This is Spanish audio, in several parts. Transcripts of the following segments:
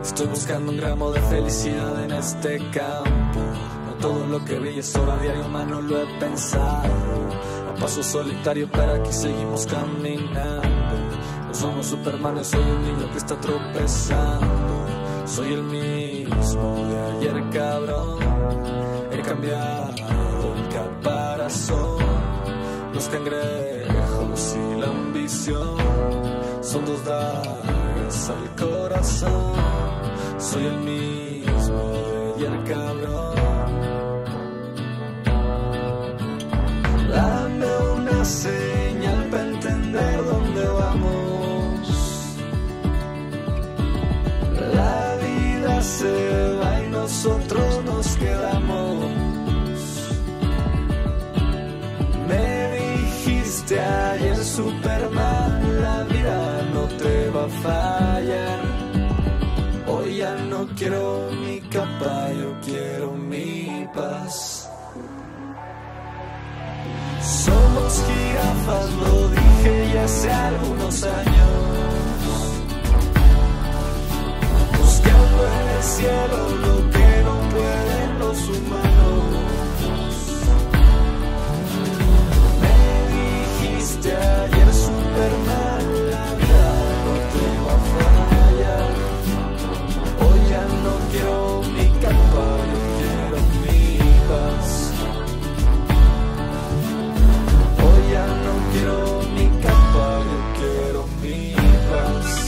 Estoy buscando un gramo de felicidad en este campo. No todo lo que brilla es oro, a diario humano lo he pensado. A paso solitario, pero aquí seguimos caminando. No somos Superman, soy un niño que está tropezando. Soy el mismo de ayer, cabrón. He cambiado el caparazón. Los cangrejos y la ambición son dos dagas al corazón. Soy el mismo de ayer, cabrón. Dame una señal para entender dónde vamos. La vida se va y nosotros nos quedamos. Me dijiste ayer, Superman, la vida no te va a fallar. Hoy ya no quiero mi capa, yo quiero mi paz. Somos jirafas, lo dije ya hace algunos años. Buscando en el cielo lo que no pueden los humanos. Me dijiste ayer, Superman, la vida no te va a fallar. Hoy ya no quiero mi capa, yo quiero mi paz. Hoy ya no quiero mi capa, yo quiero mi paz.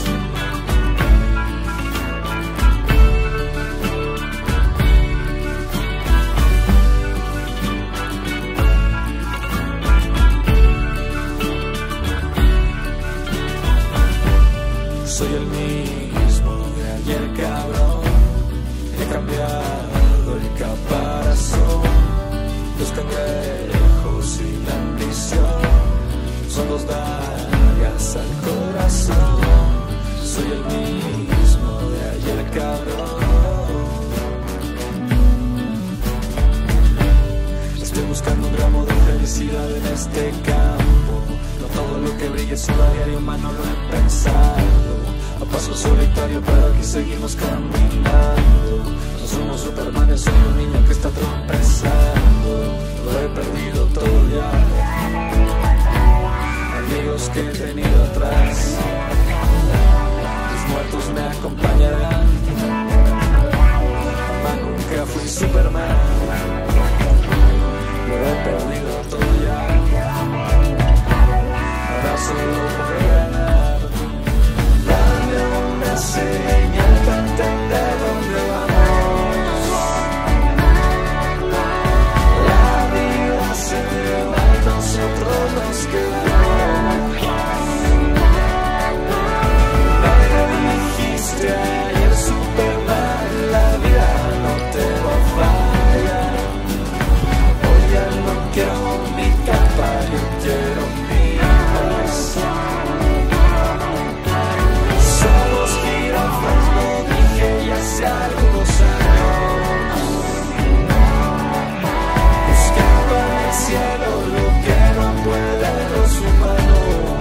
Soy el mismo de ayer, cabrón. He cambiado el caparazón. Los cangrejos y la ambición son dos dagas al corazón. Soy el mismo de ayer, cabrón. Estoy buscando un gramo de felicidad en este campo. No todo lo que brilla es oro, a diario humano lo he pensado. A paso solitario, pero aquí seguimos caminando. No somos Superman, soy un niño que está tropezando. Lo he perdido todo ya. Amigos que he tenido atrás, los muertos me acompañarán. Mamá, nunca fui Superman. Lo he perdido todo ya. Ahora solo voy a ganar. Dame una señal para entender dónde vamos. La vida se va y nosotros nos quedamos. Me dijiste ayer, Superman, la vida no te va a fallar. Hoy ya no quiero mi capa, yo quiero mi paz. Somos jirafas, lo dije ya hace algunos años. Buscando en el cielo lo que no pueden los humanos.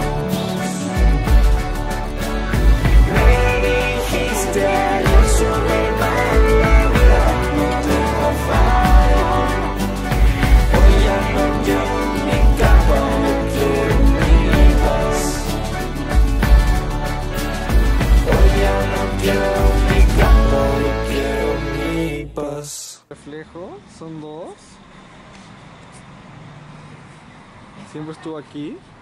Me dijiste ayer, Superman, la vida no te va a fallar. Hoy ya no quiero mi capa, yo quiero mi paz. Hoy ya no quiero mi capa, yo quiero mi paz. Reflejo, son dos. Siempre estuvo aquí.